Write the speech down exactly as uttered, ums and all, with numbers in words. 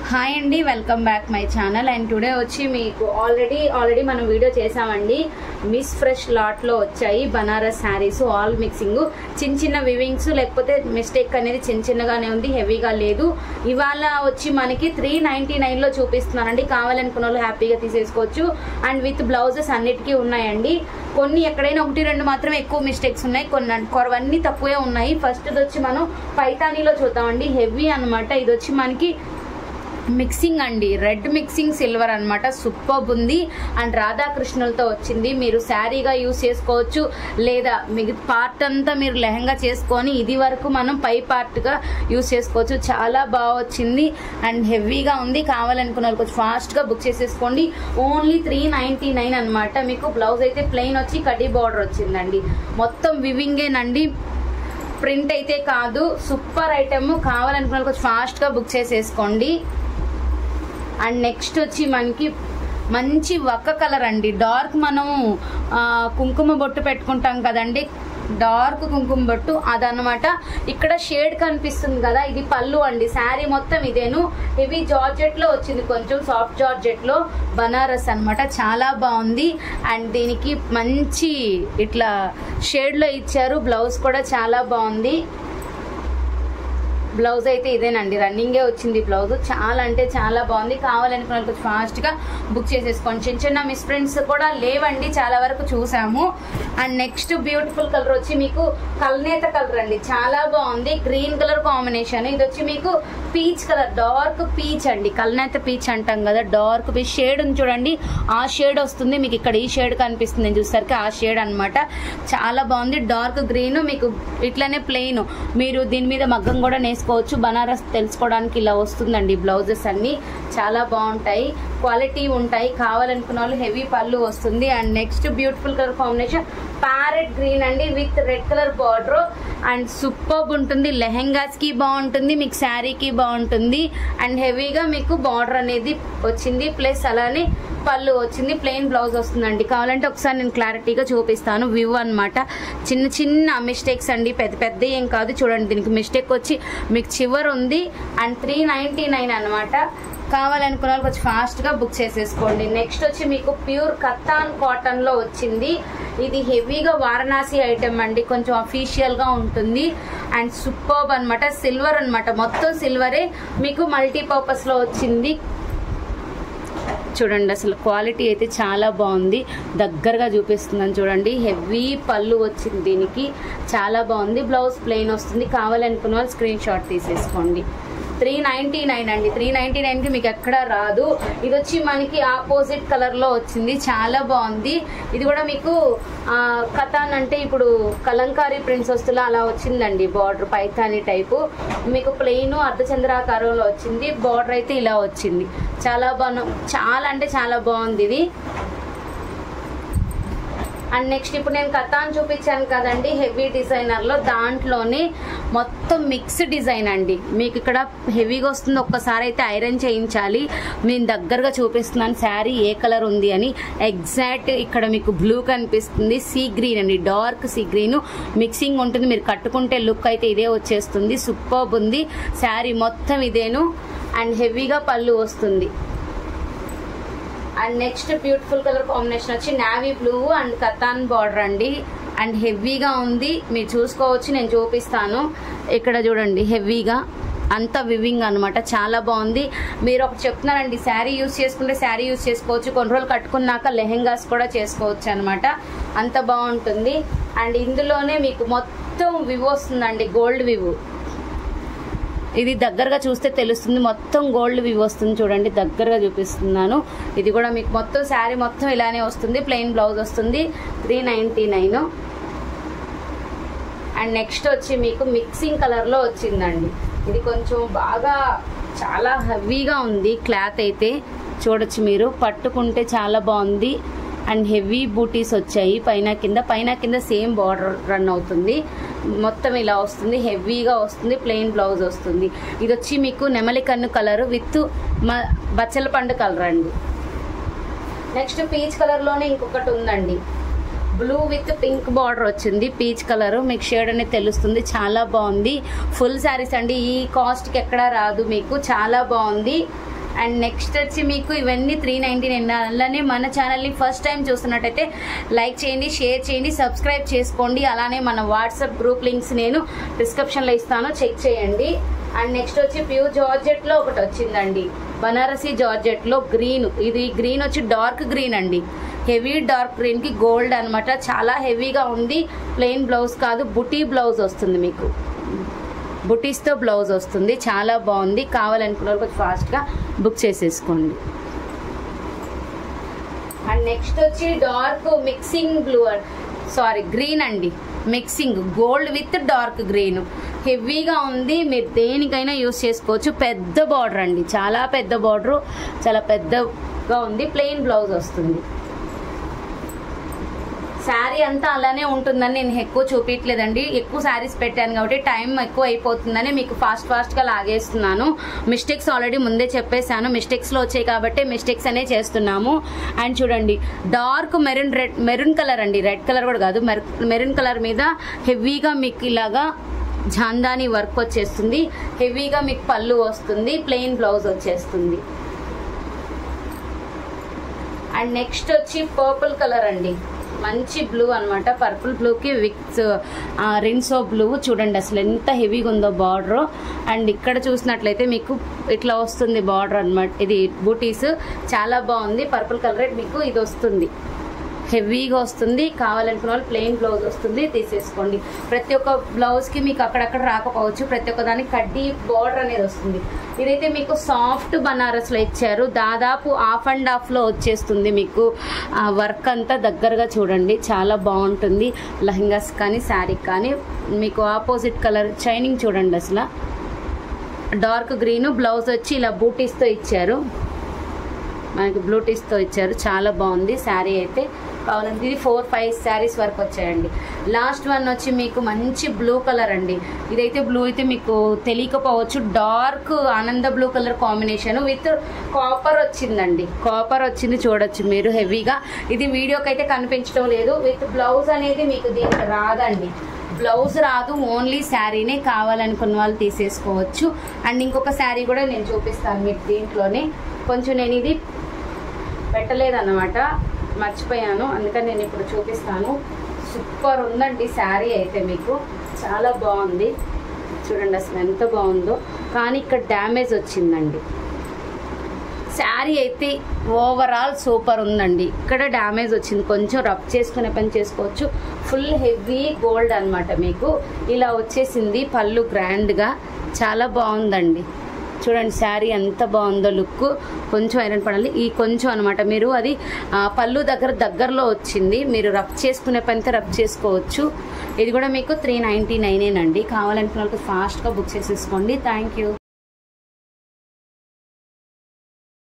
Hi అండి, welcome back my channel. And today వచ్చి మీకు ఆల్రెడీ ఆల్రెడీ మనం వీడియో చేసామండి. మిస్ ఫ్రెష్ లాట్లో వచ్చాయి బనారస్ శారీస్, ఆల్ మిక్సింగ్, చిన్న చిన్న వివింగ్స్, లేకపోతే మిస్టేక్ అనేది చిన్న చిన్నగానే ఉంది, హెవీగా లేదు. ఇవాళ వచ్చి మనకి త్రీ నైన్టీ నైన్ లో చూపిస్తున్నానండి. కావాలనుకున్న వాళ్ళు హ్యాపీగా తీసేసుకోవచ్చు. అండ్ విత్ బ్లౌజెస్ అన్నిటికీ ఉన్నాయండి. కొన్ని ఎక్కడైనా ఒకటి రెండు మాత్రమే ఎక్కువ మిస్టేక్స్ ఉన్నాయి, కొన్ని కొరవన్నీ తక్కువే ఉన్నాయి. ఫస్ట్ వచ్చి మనం పైతానీలో చూద్దామండి. హెవీ అనమాట. ఇది వచ్చి మనకి మిక్సింగ్ అండి, రెడ్ మిక్సింగ్ సిల్వర్ అనమాట. సూపర్ ఉంది. అండ్ రాధాకృష్ణులతో వచ్చింది. మీరు శారీగా యూస్ చేసుకోవచ్చు, లేదా మిగతా పార్ట్ అంతా మీరు లెహంగా చేసుకొని ఇది వరకు మనం పై పార్ట్గా యూస్ చేసుకోవచ్చు. చాలా బాగా వచ్చింది అండ్ హెవీగా ఉంది. కావాలనుకున్న వాళ్ళు కొంచెం ఫాస్ట్గా బుక్ చేసేసుకోండి. ఓన్లీ త్రీ నైంటీ నైన్ అనమాట. మీకు బ్లౌజ్ అయితే ప్లెయిన్ వచ్చి కడ్డీ బార్డర్ వచ్చిందండి. మొత్తం వివింగేనండి, ప్రింట్ అయితే కాదు. Super item. కావాలనుకున్న కొంచెం ఫాస్ట్గా బుక్ చేసేసుకోండి. అండ్ నెక్స్ట్ వచ్చి మనకి మంచి వక్క కలర్ అండి. డార్క్ మనం కుంకుమ బొట్టు పెట్టుకుంటాం కదండి, డార్క్ కుంకుమ బొట్టు అదనమాట. ఇక్కడ షేడ్ కనిపిస్తుంది కదా, ఇది పళ్ళు అండి. శారీ మొత్తం ఇదేను. హెవీ జార్జెట్ లో వచ్చింది, కొంచెం సాఫ్ట్ జార్జెట్ లో బనారస్ అనమాట. చాలా బాగుంది. అండ్ దీనికి మంచి ఇట్లా షేడ్ లో ఇచ్చారు. బ్లౌజ్ కూడా చాలా బాగుంది. బ్లౌజ్ అయితే ఇదేనండి, రన్నింగే వచ్చింది బ్లౌజ్. చాలా అంటే చాలా బాగుంది. కావాలనుకున్న కొంచెం ఫాస్ట్గా బుక్ చేసేసుకోండి. చిన్న చిన్న మిస్ ప్రింట్స్ కూడా లేవండి, చాలా వరకు చూసాము. అండ్ నెక్స్ట్ బ్యూటిఫుల్ కలర్ వచ్చి మీకు కల్నేత కలర్ అండి. చాలా బాగుంది. Green colour combination. ఇది వచ్చి మీకు పీచ్ కలర్, డార్క్ పీచ్ అండి. కల్నేత పీచ్ అంటాం కదా, డార్క్ పీచ్ షేడ్ ఉంది చూడండి. ఆ షేడ్ వస్తుంది మీకు. ఇక్కడ ఈ షేడ్ కనిపిస్తుంది చూసరికి, ఆ షేడ్ అనమాట. చాలా బాగుంది. డార్క్ గ్రీన్ మీకు ఇట్లానే ప్లెయిన్. మీరు దీని మీద మగ్గం కూడా నేసుకోవచ్చు. బనారస్ తెలుసుకోవడానికి ఇలా వస్తుందండి. బ్లౌజెస్ అన్ని చాలా బాగుంటాయి, క్వాలిటీ ఉంటాయి. కావాలనుకున్న వాళ్ళు హెవీ పళ్ళు వస్తుంది. And next beautiful colour combination parrot green అండి, with red colour border. And superb ఉంటుంది. లెహెంగాస్ కి బాగుంటుంది, మీకు శారీకి బాగుంటుంది. అండ్ హెవీగా మీకు బార్డర్ అనేది వచ్చింది, ప్లస్ అలానే పళ్ళు వచ్చింది. ప్లెయిన్ బ్లౌజ్ వస్తుందండి. కావాలంటే ఒకసారి నేను క్లారిటీగా చూపిస్తాను. వ్యూ అనమాట. చిన్న చిన్న మిస్టేక్స్ అండి, పెద్ద పెద్ద ఏం కాదు. చూడండి, దీనికి మిస్టేక్ వచ్చి మీకు చివర్ ఉంది. అండ్ త్రీ నైన్టీ నైన్ అనమాట. కావాలనుకున్న వాళ్ళు కొంచెం ఫాస్ట్గా బుక్ చేసేసుకోండి. నెక్స్ట్ వచ్చి మీకు ప్యూర్ కత్తాన్ కాటన్ లో వచ్చింది. ఇది హెవీగా వారణాసి ఐటమ్ అండి, కొంచెం అఫీషియల్గా ఉంటుంది. అండ్ సూపర్బ్ అనమాట. సిల్వర్ అనమాట, మొత్తం సిల్వరే. మీకు మల్టీపర్పస్ లో వచ్చింది. చూడండి, అసలు క్వాలిటీ అయితే చాలా బాగుంది. దగ్గరగా చూపిస్తున్నాను చూడండి. హెవీ పళ్ళు వచ్చింది దీనికి. చాలా బాగుంది. బ్లౌజ్ ప్లెయిన్ వస్తుంది. కావాలనుకున్న వాళ్ళు స్క్రీన్ షాట్ తీసేసుకోండి. త్రీ నైన్టీ నైన్ అండి. త్రీ నైన్టీ నైన్ కి మీకు ఎక్కడ రాదు. ఇది వచ్చి మనకి ఆపోజిట్ కలర్ లో వచ్చింది. చాలా బాగుంది. ఇది కూడా మీకు కథాన్ అంటే ఇప్పుడు కలంకారీ ప్రింట్స్ వస్తులా అలా వచ్చిందండి. బార్డర్ పైతాని టైపు మీకు ప్లెయిన్ అర్ధచంద్రాకారంలో వచ్చింది. బార్డర్ అయితే ఇలా వచ్చింది. చాలా బాగా, చాలా అంటే చాలా బాగుంది ఇది. అండ్ నెక్స్ట్ ఇప్పుడు నేను కథాన్ చూపించాను కదండి, హెవీ డిజైనర్ లో, దాంట్లోనే మొత్తం మిక్స్ డిజైన్ అండి. మీకు ఇక్కడ హెవీగా వస్తుంది. ఒక్కసారి అయితే ఐరన్ చేయించాలి. నేను దగ్గరగా చూపిస్తున్నాను శారీ ఏ కలర్ ఉంది అని. ఎగ్జాక్ట్ ఇక్కడ మీకు బ్లూ కనిపిస్తుంది. సీ గ్రీన్ అండి, డార్క్ సీ గ్రీన్ మిక్సింగ్ ఉంటుంది. మీరు కట్టుకుంటే లుక్ అయితే ఇదే వచ్చేస్తుంది. సూపర్బ్ ఉంది. శారీ మొత్తం ఇదేను. అండ్ హెవీగా పళ్ళు వస్తుంది. And next beautiful colour combination వచ్చి navy blue and katan border అండి. అండ్ హెవీగా ఉంది, మీరు చూసుకోవచ్చు. నేను చూపిస్తాను. ఇక్కడ చూడండి, హెవీగా అంత వివింగ్ అనమాట. చాలా బాగుంది. మీరు ఒకటి చెప్తున్నారండి, శారీ యూస్ చేసుకుంటే శారీ యూస్ చేసుకోవచ్చు, కొన్ని రోజులు కట్టుకున్నాక లెహెంగాస్ కూడా చేసుకోవచ్చు అనమాట. అంత బాగుంటుంది. అండ్ ఇందులోనే మీకు మొత్తం వివ్ వస్తుందండి, గోల్డ్ వివ్. ఇది దగ్గరగా చూస్తే తెలుస్తుంది. మొత్తం గోల్డ్ వివ్ వస్తుంది చూడండి. దగ్గరగా చూపిస్తున్నాను. ఇది కూడా మీకు మొత్తం శారీ మొత్తం ఇలానే వస్తుంది. ప్లెయిన్ బ్లౌజ్ వస్తుంది. Three ninety nine. And next వచ్చి మీకు మిక్సింగ్ కలర్ లో వచ్చిందండి. ఇది కొంచెం బాగా చాలా హెవీగా ఉంది. క్లాత్ అయితే చూడొచ్చు మీరు, పట్టుకుంటే చాలా బాగుంది. అండ్ హెవీ బూటీస్ వచ్చాయి పైన కింద. పైన కింద సేమ్ బార్డర్ రన్ అవుతుంది. మొత్తం ఇలా వస్తుంది, హెవీగా వస్తుంది. ప్లెయిన్ బ్లౌజ్ వస్తుంది. ఇది వచ్చి మీకు నెమలి కన్ను కలర్ విత్ బచ్చల పండు కలర్ అండి. నెక్స్ట్ పీచ్ కలర్ లోనే ఇంకొకటి ఉందండి. బ్లూ విత్ పింక్ బార్డర్ వచ్చింది. పీచ్ కలర్ మీకు షేడ్ అనేది తెలుస్తుంది. చాలా బాగుంది. ఫుల్ శారీస్ అండి. ఈ కాస్ట్ కి ఎక్కడా రాదు మీకు. చాలా బాగుంది. అండ్ నెక్స్ట్ వచ్చి మీకు ఇవన్నీ త్రీ నైంటీ నైన్. అలానే మన ఛానల్ని ఫస్ట్ టైం చూస్తున్నట్టయితే లైక్ చేయండి, షేర్ చేయండి, సబ్స్క్రైబ్ చేసుకోండి. అలానే మన వాట్సాప్ గ్రూప్ లింక్స్ నేను డిస్క్రిప్షన్లో ఇస్తాను, చెక్ చేయండి. అండ్ నెక్స్ట్ వచ్చి ప్యూర్ జార్జెట్లో ఒకటి వచ్చిందండి, బనారసీ జార్జెట్లో గ్రీన్. ఇది గ్రీన్ వచ్చి డార్క్ గ్రీన్ అండి, హెవీ డార్క్ గ్రీన్కి గోల్డ్ అనమాట. చాలా హెవీగా ఉంది. ప్లెయిన్ బ్లౌజ్ కాదు, బుటీ బ్లౌజ్ వస్తుంది మీకు, బుటీస్తో బ్లౌజ్ వస్తుంది. చాలా బాగుంది. కావాలనుకున్న వాళ్ళు కొంచెం ఫాస్ట్గా బుక్ చేసేసుకోండి. అండ్ నెక్స్ట్ వచ్చి dark mixing blue, sorry green అండి, mixing gold with dark green. హెవీగా ఉంది, మీరు దేనికైనా యూస్ చేసుకోవచ్చు. పెద్ద బార్డర్ అండి, చాలా పెద్ద బార్డరు, చాలా పెద్దగా ఉంది. ప్లెయిన్ బ్లౌజ్ వస్తుంది. శారీ అంతా అలానే ఉంటుందని నేను ఎక్కువ చూపించలేదండి, ఎక్కువ శారీస్ పెట్టాను కాబట్టి టైం ఎక్కువ అయిపోతుందని మీకు ఫాస్ట్ ఫాస్ట్గా లాగేస్తున్నాను. మిస్టేక్స్ ఆల్రెడీ ముందే చెప్పేశాను, మిస్టేక్స్లో వచ్చాయి కాబట్టి మిస్టేక్స్ అనే చేస్తున్నాము. అండ్ చూడండి dark maroon red, maroon colour అండి, రెడ్ కలర్ కూడా కాదు, మెరూన్ కలర్ మీద హెవీగా మీకు ఇలాగా జాందాని వర్క్ వచ్చేస్తుంది. హెవీగా మీకు పళ్ళు వస్తుంది, ప్లెయిన్ బ్లౌజ్ వచ్చేస్తుంది. అండ్ నెక్స్ట్ వచ్చి పర్పుల్ కలర్ అండి, మంచి బ్లూ అనమాట. పర్పుల్ బ్లూకి విక్స్ రిన్సో బ్లూ. చూడండి అసలు ఎంత హెవీగా ఉందో బార్డర్. అండ్ ఇక్కడ చూసినట్లయితే మీకు ఇట్లా వస్తుంది బార్డర్ అనమాట. ఇది బూటీస్ చాలా బాగుంది. పర్పుల్ కలర్ మీకు ఇది వస్తుంది, హెవీగా వస్తుంది. కావాలనుకున్న వాళ్ళు ప్లెయిన్ బ్లౌజ్ వస్తుంది, తీసేసుకోండి. ప్రతి ఒక్క బ్లౌజ్కి మీకు అక్కడక్కడ రాకపోవచ్చు, ప్రతి ఒక్క దానికి కడ్డీ బార్డర్ అనేది వస్తుంది. ఇదైతే మీకు సాఫ్ట్ బనారస్లో ఇచ్చారు, దాదాపు హాఫ్ అండ్ హాఫ్లో వచ్చేస్తుంది మీకు. వర్క్ అంతా దగ్గరగా చూడండి, చాలా బాగుంటుంది. లెహంగాస్ కానీ శారీకి కానీ. మీకు ఆపోజిట్ కలర్ షైనింగ్ చూడండి, అసలు డార్క్ గ్రీన్. బ్లౌజ్ వచ్చి ఇలా బూటీస్తో ఇచ్చారు, మనకి బ్లూటీస్తో ఇచ్చారు. చాలా బాగుంది శారీ అయితే. కావాలంటే ఇది ఫోర్ ఫైవ్ శారీస్ వరకు వచ్చాయండి. లాస్ట్ వన్ వచ్చి మీకు మంచి బ్లూ కలర్ అండి. ఇదైతే బ్లూ అయితే మీకు తెలియకపోవచ్చు, డార్క్ ఆనంద blue colour combination with copper వచ్చిందండి. కాపర్ వచ్చింది చూడొచ్చు మీరు హెవీగా. ఇది వీడియోకి అయితే కనిపించడం లేదు. విత్ బ్లౌజ్ అనేది మీకు దీనికి రాదండి, బ్లౌజ్ రాదు, ఓన్లీ శారీనే. కావాలనుకున్న వాళ్ళు తీసేసుకోవచ్చు. అండ్ ఇంకొక శారీ కూడా నేను చూపిస్తాను మీకు దీంట్లోనే. కొంచెం నేను ఇది పెట్టలేదన్నమాట, మర్చిపోయాను, అందుకని నేను ఇప్పుడు చూపిస్తాను. సూపర్ ఉందండి శారీ అయితే, మీకు చాలా బాగుంది. చూడండి అసలు ఎంత బాగుందో. కానీ ఇక్కడ డ్యామేజ్ వచ్చిందండి. శారీ అయితే ఓవరాల్ సూపర్ ఉందండి, ఇక్కడ డ్యామేజ్ వచ్చింది. కొంచెం రబ్ చేసుకునే పని చేసుకోవచ్చు. ఫుల్ హెవీ గోల్డ్ అనమాట మీకు. ఇలా వచ్చేసింది పళ్ళు గ్రాండ్గా, చాలా బాగుందండి. చూడండి శారీ ఎంత బాగుందో లుక్. కొంచెం ఐరన్ పడాలి, ఈ కొంచెం అనమాట. మీరు అది పళ్ళు దగ్గర దగ్గరలో వచ్చింది, మీరు రబ్ చేసుకునే పనితో రబ్ చేసుకోవచ్చు. ఇది కూడా మీకు త్రీ నైంటీ నైన్ అండి. కావాలనుకున్న వాళ్ళకి ఫాస్ట్గా బుక్ చేసేసుకోండి. Thank you.